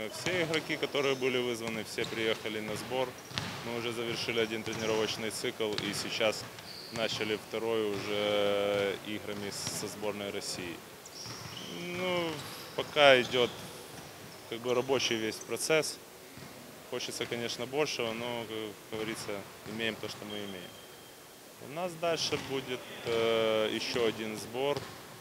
Все игроки, которые были вызваны, все приехали на сбор. Мы уже завершили один тренировочный цикл и сейчас начали второй уже играми со сборной России. Ну, пока идет рабочий весь процесс. Хочется, конечно, большего, но, как говорится, имеем то, что мы имеем. У нас дальше будет еще один сбор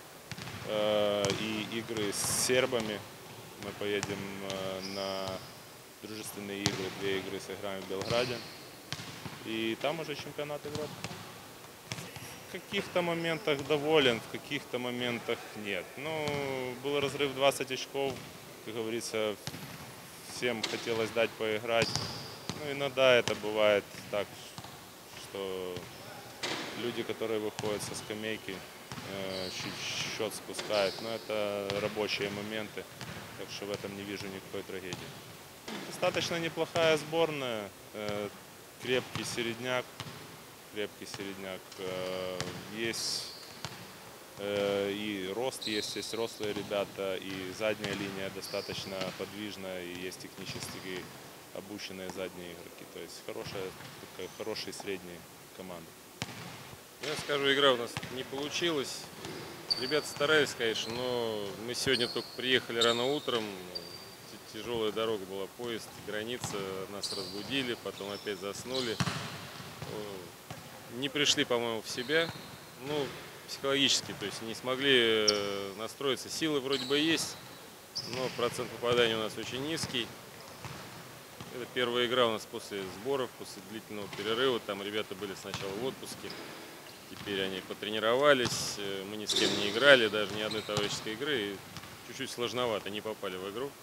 и игры с сербами. Мы поедем на дружественные игры, 2 игры сыграем в Белграде. И там уже чемпионат Европы. В каких-то моментах доволен, в каких-то моментах нет. Ну, был разрыв 20 очков, как говорится, всем хотелось дать поиграть. Ну, иногда это бывает так, что люди, которые выходят со скамейки, счет спускают. Но это рабочие моменты, так что в этом не вижу никакой трагедии. Достаточно неплохая сборная, крепкий середняк. Есть и рост, есть рослые ребята, и задняя линия достаточно подвижная, и есть технически обученные задние игроки. То есть хорошая средняя команда. Я скажу, игра у нас не получилась. Ребята старались, конечно, но мы сегодня только приехали рано утром. Тяжелая дорога была, поезд, граница, нас разбудили, потом опять заснули. Не пришли, по-моему, в себя, ну, психологически, то есть не смогли настроиться. Силы вроде бы есть, но процент попадания у нас очень низкий. Это первая игра у нас после сборов, после длительного перерыва. Там ребята были сначала в отпуске, теперь они потренировались. Мы ни с кем не играли, даже ни одной товарищеской игры. И чуть-чуть сложновато, не попали в игру.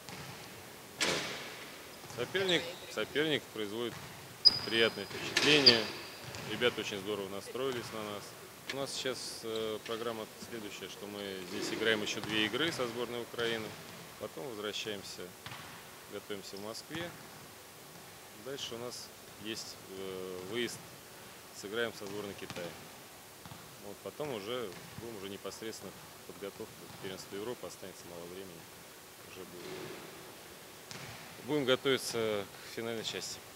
Соперник производит приятное впечатление. Ребята очень здорово настроились на нас. У нас сейчас программа следующая, что мы здесь играем еще 2 игры со сборной Украины. Потом возвращаемся, готовимся в Москве. Дальше у нас есть выезд, сыграем со сборной Китая. Вот потом уже будем уже непосредственно подготовка к первенству Европы, останется мало времени. Уже будем готовиться к финальной части.